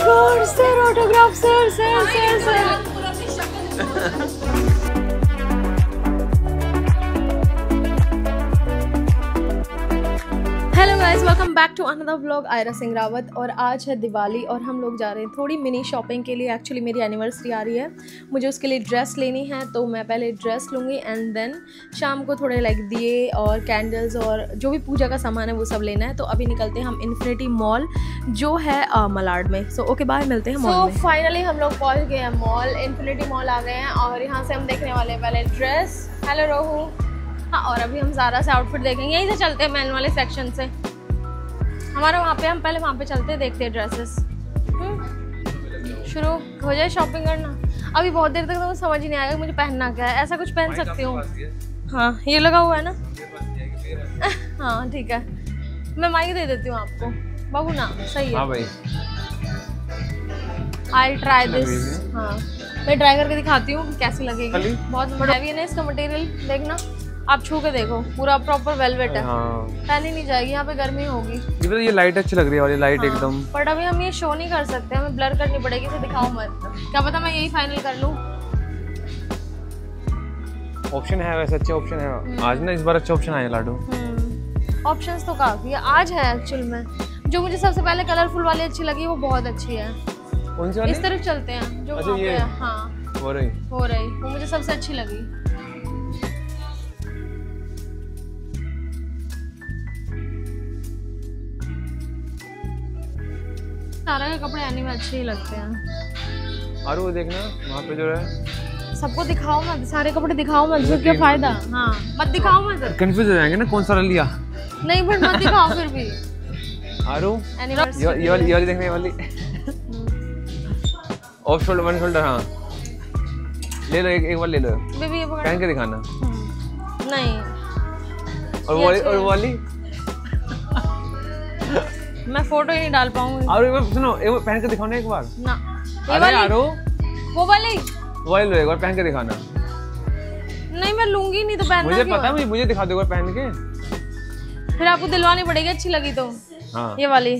God sir, autograph sir sir sir sir. Hello guys, welcome back to another vlog. Aira Singh Rawat. और आज है दिवाली और हम लोग जा रहे हैं थोड़ी मिनी शॉपिंग के लिए। एक्चुअली मेरी एनिवर्सरी आ रही है, मुझे उसके लिए ड्रेस लेनी है, तो मैं पहले ड्रेस लूँगी एंड देन शाम को थोड़े लाइक दिए और कैंडल्स और जो भी पूजा का सामान है वो सब लेना है। तो अभी निकलते हैं हम इन्फिनिटी मॉल जो है मलाड में। सो ओके बाय, मिलते हैं मॉल में। फाइनली हम लोग पहुँच गए हैं मॉल, इन्फिनिटी मॉल आ गए हैं और यहाँ से हम देखने वाले हैं पहले ड्रेस। हेलो रोहू। हाँ, और अभी हम ज़ारा से आउटफिट देखेंगे। यहीं से चलते हैं मैन वाले सेक्शन से, हमारा वहाँ पे, हम पहले वहाँ पे चलते हैं, देखते हैं ड्रेसेस। शुरू हो जाए शॉपिंग करना। अभी बहुत देर तक तो समझ ही नहीं आएगा मुझे पहनना क्या है। ऐसा कुछ पहन सकती हूँ। हाँ, ये लगा हुआ है ना। हाँ ठीक है, मैं माइक दे देती हूँ आपको बाबू ना। सही है। हाँ भाई, आई ट्राई दिस। हाँ, मैं ट्राई करके दिखाती हूँ कैसी लगेगी। बहुत बड़ा हैवी है ना इसका मटेरियल, देखना आप छू के देखो, पूरा प्रॉपर वेलवेट है। हाँ। पहन ही नहीं जाएगी, यहाँ पे गर्मी होगी। ये लाइट अच्छी लग रही है और ये लाइट एकदम। बट अभी हम ये शो नहीं कर सकते, हमें ब्लर करनी पड़ेगी, इसे दिखाओ मत। क्या पता मैं यही फाइनल कर लूँ। ऑप्शन है वैसे, अच्छे ऑप्शन है आज ना, इस बार अच्छे ऑप्शन आए लाडू। ऑप्शंस तो काफी है आज है एक्चुअल में। जो मुझे सबसे पहले कलरफुल वाली अच्छी लगी वो बहुत अच्छी है। कौन सी वाली? इस तरफ चलते हैं जो वहाँ पे है। हाँ, हो रही वो मुझे सबसे अच्छी लगी। सारा के कपड़े आने में अच्छे ही लगते हैं। और वो देखना वहाँ पे जो है, सबको दिखाओ मत, सारे कपड़े दिखाओ मत, जो क्या फायदा। हाँ, मत दिखाओ मत, कंफ्यूज हो जाएंगे ना कौन सा लिया। नहीं बट मत दिखाओ फिर भी। आरू ये वाली देखने वाली। Off shoulder, one shoulder. हाँ ले लो, एक बार ले लो, पहन के दिखाना। नहीं, और वो वाली मैं फोटो ही नहीं डाल पाऊंगी। और सुनो, एक बार पहन के दिखाओ ना एक बार ना। ये वाली आरो, वो वाली लो, एक बार पहन के दिखाना। नहीं मैं लूंगी नहीं तो पहनना। मुझे पता है, मुझे दिखा दो एक बार पहन के, फिर आपको दिलवानी पड़ेगी अच्छी लगी तो। हाँ। ये वाली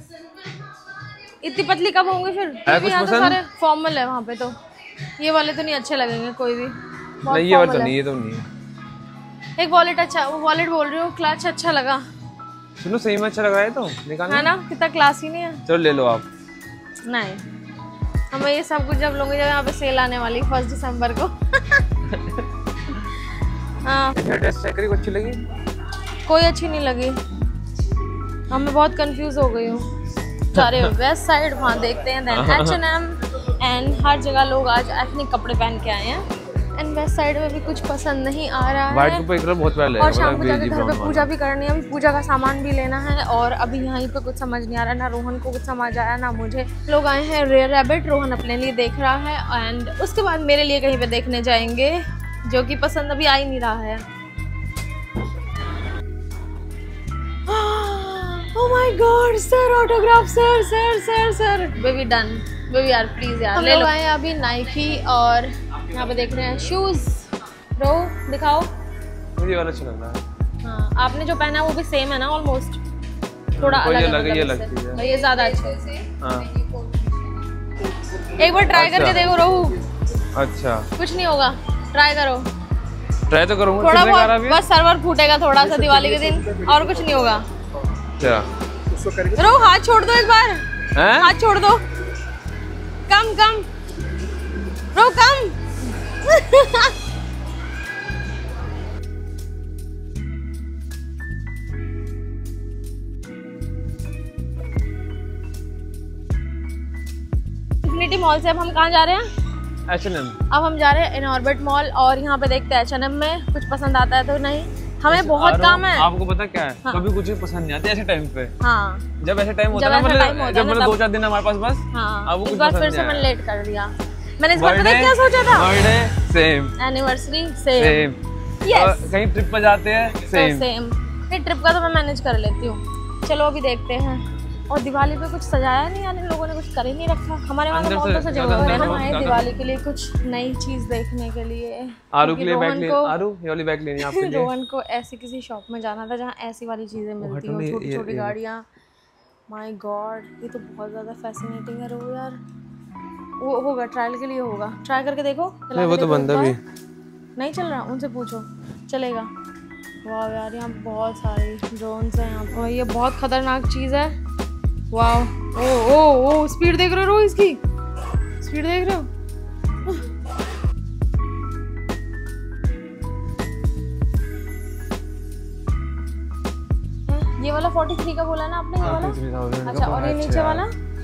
इतनी पतली कब होंगी फिर? यहाँ तो सारे फॉर्मल है वहाँ पे, तो ये वाले तो नहीं अच्छे लगेंगे कोई भी। नहीं ये वाला तो नहीं, ये तो नहीं है। एक वॉलेट अच्छा, वो वॉलेट बोल रही हूँ, क्लच अच्छा लगा। सुनो सही में अच्छा लग रहा है तो निकालना है ना, कितना क्लासी नहीं है। चलो ले लो आप। नहीं, हमें ये सब कुछ जब लूंगी जब यहाँ पे सेल आने वाली 1 दिसंबर को। हाँ, ड्रेस चेक करी, अच्छी लगी? कोई अच्छी नहीं लगी, अब मैं बहुत कंफ्यूज हो गई हूँ। सारे वेस्ट साइड वहाँ देखते हैं, देन H&M एंड हर जगह लोग आज एथनिक कपड़े पहन के आए हैं। एंड वेस्ट साइड में भी कुछ पसंद नहीं आ रहा है। व्हाइट पे कलर बहुत प्यारा है। और शाम को जाके घर पे पूजा भी करनी है, अभी पूजा का सामान भी लेना है। और अभी यहाँ पे कुछ समझ नहीं आ रहा, ना रोहन को कुछ समझ आया ना मुझे। लोग आए हैं रेयर रैबिट, रोहन अपने लिए देख रहा है एंड उसके बाद मेरे लिए कहीं पे देखने जाएंगे, जो कि पसंद अभी आ ही नहीं रहा है। Oh my god sir, autograph sir sir sir sir. Baby done, baby यार प्लीज यार ले लो। आए अभी नाइकी और यहाँ पे देख रहे हैं शूज। रो दिखाओ। मुझे वाला अच्छा लग रहा है। हाँ, आपने जो पहना है वो भी सेम है ना ऑलमोस्ट, थोड़ा अलग है। ये लगती है, ये ज्यादा अच्छा है। हाँ, एक बार ट्राई करके देखो रोहू। अच्छा, कुछ नहीं होगा, ट्राई करो। ट्राई तो करूंगा, थोड़ा बहुत बस सर्वर फूटेगा थोड़ा सा दिवाली के दिन, और कुछ नहीं होगा। रोहू हाथ छोड़ दो एक बार, हाथ छोड़ दो। कम कम रोहू कम। इन्फिनिटी मॉल से अब हम कहाँ जा रहे हैं? H&M। अब हम जा रहे हैं इनऑर्बिट मॉल और यहाँ पे देखते हैं H&M में कुछ पसंद आता है तो नहीं। हमें बहुत काम है। आपको पता क्या है? हाँ। कभी कुछ पसंद नहीं आती ऐसे टाइम पे। हाँ, जब ऐसे टाइम होता है ना, जब 2-4 दिन हमारे पास बस। हाँ, अब इस बार फिर से मैंने लेट कर दिया। मैंने इस बार पता क्या सोचा था? Birthday same, anniversary same, yes, कहीं ट्रिप पर जाते हैं सेम। फिर ट्रिप का तो मैं मैनेज कर लेती हूँ। चलो अभी देखते हैं। और दिवाली पे कुछ सजाया नहीं, यानी लोगों ने कुछ कर ही नहीं रखा। हमारे वहाँ मॉल तो सजा हुआ है ना, आए दिवाली के लिए कुछ नई चीज देखने के लिए। आरू के लिए बैग ले, आरू ये वाली बैग लेनी है आपके लिए। रोहन को ऐसी किसी शॉप में जाना था जहाँ ऐसी वाली चीजें मिलती हो, छोटी छोटी गाड़ियाँ। माय गॉड, ये तो बहुत ज़्यादा फैसिनेटिंग है रो यार। वो होगा ट्रायल के लिए होगा, ट्राई करके देखो। नहीं वो तो बंदा भी नहीं चल रहा, उनसे पूछो चलेगा। वाह यार यहाँ बहुत सारी ड्रोन्स हैं यहाँ पर, ये बहुत खतरनाक चीज़ है। वाह, ओ ओ ओ स्पीड देख रहे हो इसकी, स्पीड देख रहे हो। ये वाला 43 का बोला ना आपने, ये वाला? अच्छा, और ये नीचे वाला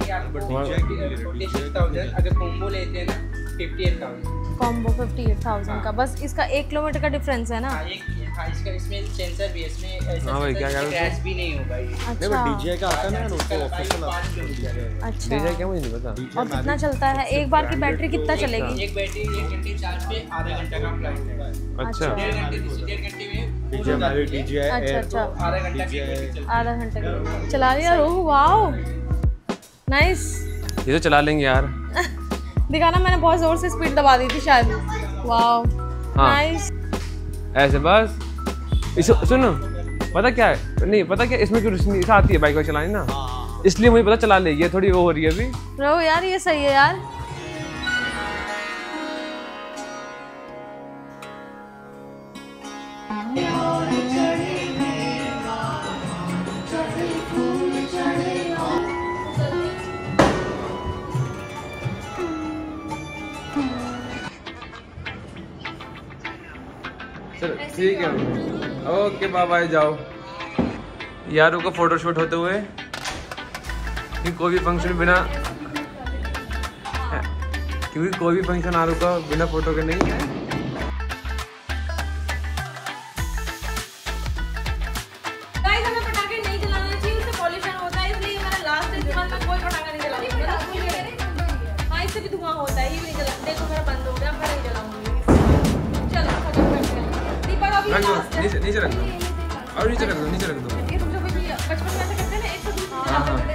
अगर कॉम्बो लेते हैं ना 58,000। कॉम्बो 58,000 का, बस इसका 1 किलोमीटर का डिफरेंस है ना। इसका इसमें सेंसर भी है, इसमें हाँ भाई, क्या क्रैश भी नहीं होगा ये। अच्छा डीजे का आता है ना, उसको ऑफिशियल अच्छा, डीजे क्या मुझे नहीं पता। और कितना चलता है एक बार की बैटरी, कितना चलेगी? एक बैटरी 1 घंटे चार्ज पे आधा घंटा का फ्लाइट है। अच्छा, 1.5 घंटे में डीजे हमारे डीजे अच्छा अच्छा, आधा घंटा की आधा घंटे का चला लिया। रोह वाओ नाइस। ये तो चला लेंगे यार। दिखाना, मैंने बहुत जोर से स्पीड दबा दी थी शायद। Wow nice. ऐसे बस इस सुनो, पता क्या है, नहीं पता क्या इसमें क्यों रोशनी आती है बाइक को चलाने ना, इसलिए मुझे पता चला लेगी, थोड़ी वो हो रही है अभी। रोह यार ये सही है यार। ठीक है, ओके बाय बाय, जाओ। यारों का फोटोशूट होते हुए कि कोई भी फंक्शन बिना, क्योंकि कोई भी फंक्शन आरू का बिना फोटो के नहीं है। गाइस हमें पटाखे नहीं जलाना चाहिए, उससे पॉल्यूशन होता है, इसलिए मैंने लास्ट दिन के बाद में कोई पटाखा नहीं जलाऊंगी। हाँ इससे भी धुआं होता है, ये नहीं जला। देखो मेरा बंद हो गया, मैं नहीं जलाऊंगी। चलो खत्म करते हैं। दीपक अभी रख दो, नीचे रख दो, और नीचे रख दो, नीचे रख दो। ये तुम जो भी बचपन में ऐसे करते हैं ना, एक से दूसरे हाँ हाँ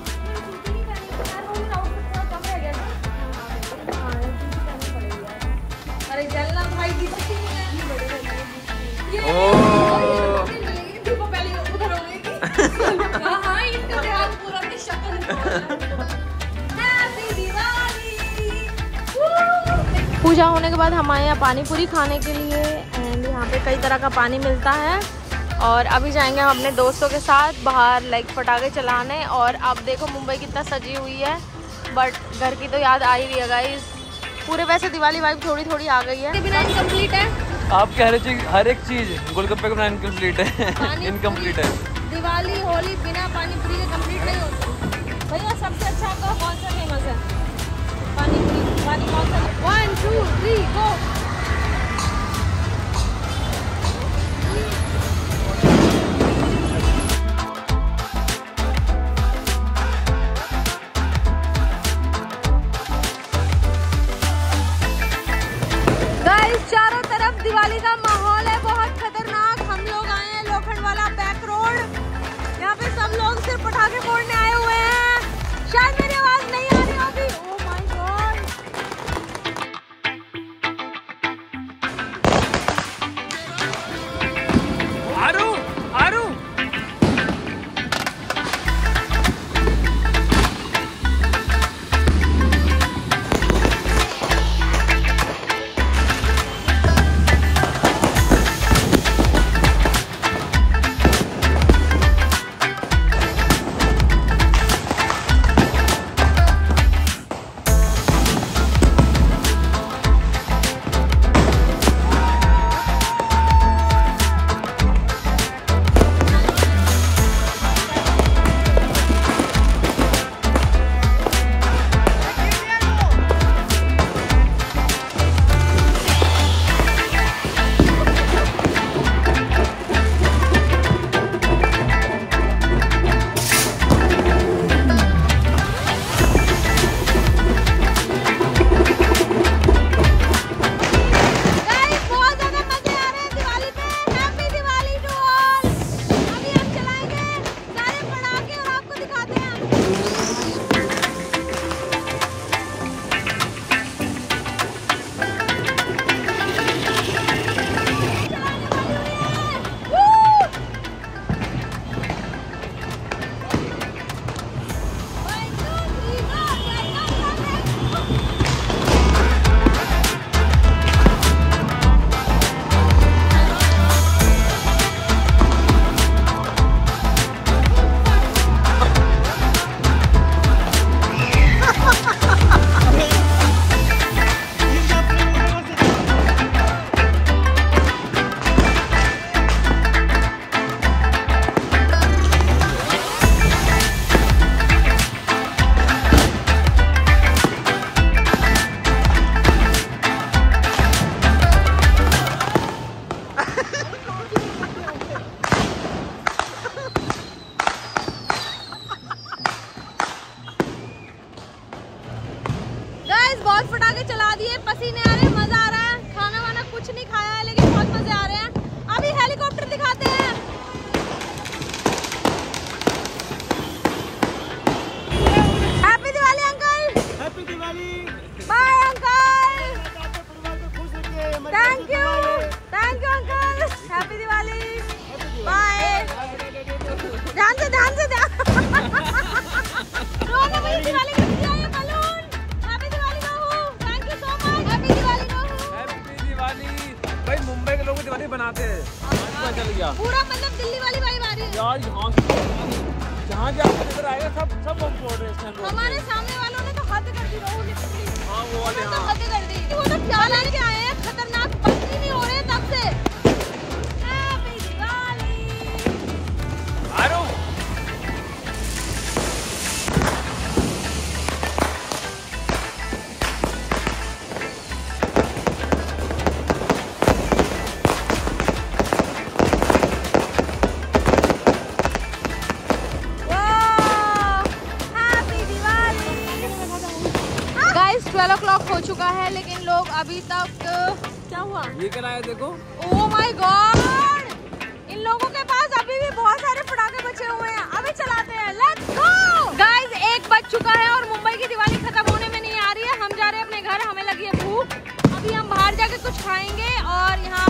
अरे जलना भाई की बच्ची है। ओ दीपक पहले उधर हो गई। हाँ हाँ इसका ध्यान पूरा अपनी शक्ल। हैप्पी दिवाली। पूजा होने के बाद हम आए हैं पानी पूरी खाने के लिए, एंड यहाँ पे कई तरह का पानी मिलता है। और अभी जाएंगे हम अपने दोस्तों के साथ बाहर लाइक पटाखे चलाने। और अब देखो मुंबई कितना सजी हुई है, बट घर की तो याद आ ही रही है गाइस। पूरे वैसे दिवाली वाइब थोड़ी थोड़ी आ गई है। बिना इनकम्प्लीट है आपके हर एक चीज गोलगप्पे का इनकम्प्लीट है, इनकम्प्लीट है। दिवाली होली बिना पानी पूरी के कंप्लीट नहीं होती। भैया सबसे अच्छा आपका कौन सा फेमस है? पानी पूरी। पानी कौन सा? 1 2 3 गो। चारों तरफ दिवाली का माहौल है, बहुत खतरनाक। हम लोग आए हैं लोखंड वाला बैक रोड, यहाँ पे सब लोग सिर्फ पटाखे फोड़ने आए हुए हैं। शायद मेरी आवाज नहीं आ रही होगी। ओह माय गॉड। आरू आरू ध्यान से ध्यान से ध्यान। रोहन ने मुझे दिवाली गिफ्ट दिया है बलून। हैप्पी दिवाली बहू, thank you so much. Happy Diwali बहू। हैप्पी दिवाली। भाई मुंबई के लोग दिवाली बनाते हैं, चल गया पूरा मतलब दिल्ली वाली वाइब आ रही है यार। यहाँ जहाँ जहाँ नजर आएगा सब बम फोड़ रहे हैं। हमारे सामने वालों ने तो हद कर दी रोहन ने। हाँ वो वाले तो हद कर दी। वो तो क्या लाने के आए हैं, खतरनाक बंदी नहीं हो रहे हैं तब से। हैप्पी दिवाली। गाइस 12 o'clock हो चुका है लेकिन लोग अभी तक क्या हुआ? ये क्या लाया देखो। ओह माय गॉड, इन लोगों के पास अभी भी बहुत सारे पटाखे बचे हुए हैं, अभी चलाते हैं। लेट्स गो गाइस, 1 बज चुका है और मुंबई की दिवाली खत्म होने में नहीं आ रही है। हम जा रहे हैं अपने घर, हमें लगी है भूख। अभी हम बाहर जाके कुछ खाएंगे और यहाँ